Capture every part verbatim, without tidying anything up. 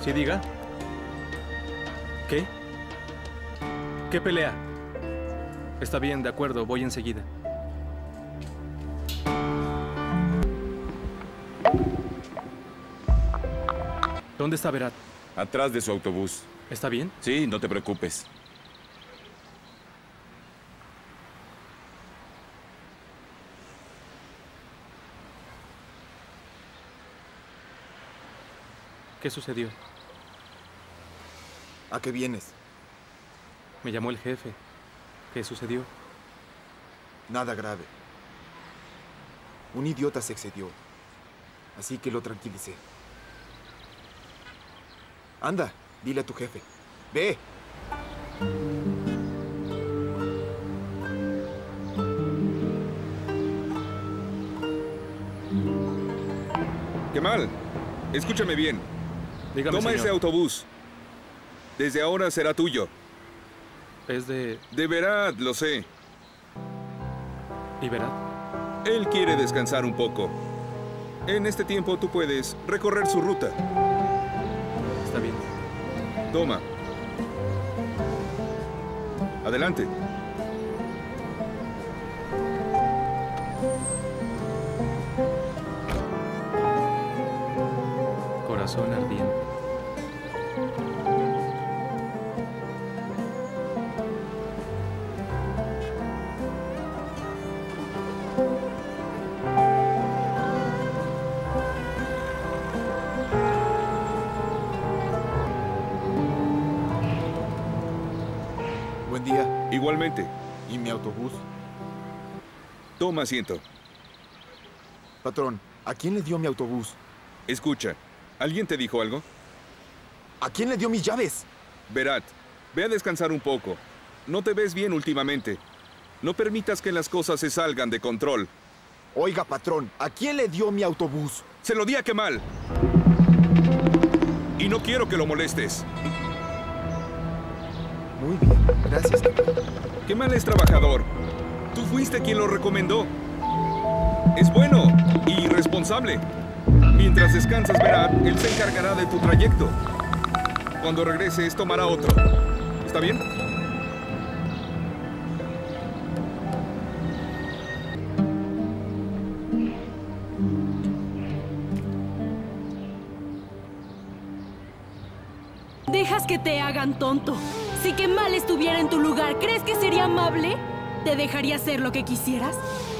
Sí, diga. ¿Qué? ¿Qué pelea? Está bien, de acuerdo, voy enseguida. ¿Dónde está Berat? Atrás de su autobús. ¿Está bien? Sí, no te preocupes. ¿Qué sucedió? ¿A qué vienes? Me llamó el jefe. ¿Qué sucedió? Nada grave. Un idiota se excedió. Así que lo tranquilicé. Anda, dile a tu jefe. ¡Ve! Kemal, escúchame bien. Dígame, Toma señor. ese autobús. Desde ahora será tuyo. Es de... De Berat, lo sé. ¿Y Berat? Él quiere descansar un poco. En este tiempo tú puedes recorrer su ruta. Está bien. Toma. Adelante. Corazón ardiente. Buen día. Igualmente. ¿Y mi autobús? Toma asiento. Patrón, ¿a quién le dio mi autobús? Escucha. ¿Alguien te dijo algo? ¿A quién le dio mis llaves? Berat, ve a descansar un poco. No te ves bien últimamente. No permitas que las cosas se salgan de control. Oiga, patrón, ¿a quién le dio mi autobús? Se lo di a Kemal. Y no quiero que lo molestes. Muy bien, gracias. Kemal es trabajador. Tú fuiste quien lo recomendó. Es bueno y responsable. Mientras descansas, Berat, él se encargará de tu trayecto. Cuando regreses, tomará otro. ¿Está bien? Dejas que te hagan tonto. Si Kemal estuviera en tu lugar, ¿crees que sería amable? ¿Te dejaría hacer lo que quisieras?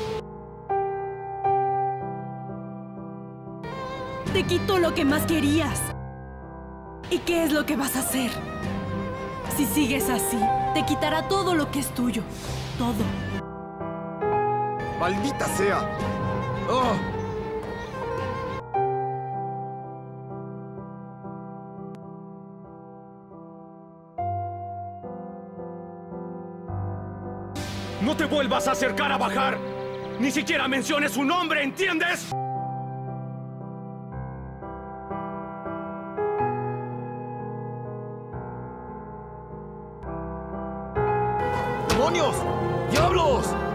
Te quitó lo que más querías. ¿Y qué es lo que vas a hacer? Si sigues así, te quitará todo lo que es tuyo. Todo. ¡Maldita sea! ¡Oh! ¡No te vuelvas a acercar a bajar! ¡Ni siquiera menciones su nombre, ¿entiendes? ¡Demonios! ¡Diablos!